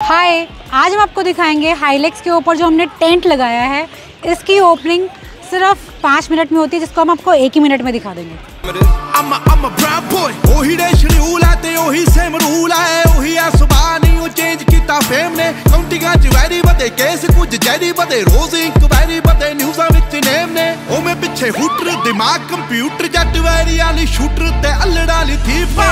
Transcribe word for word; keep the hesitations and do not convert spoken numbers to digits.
हाय, आज हम आपको दिखाएंगे हाइलेक्स के ऊपर जो हमने टेंट लगाया है, इसकी ओपनिंग सिर्फ पाँच मिनट में होती है, जिसको हम आपको एक ही मिनट में दिखा देंगे। पिछे हुटर दिमाग कंप्यूटर जट वैरी वाली शूटर ते अल्लड़ वाली थी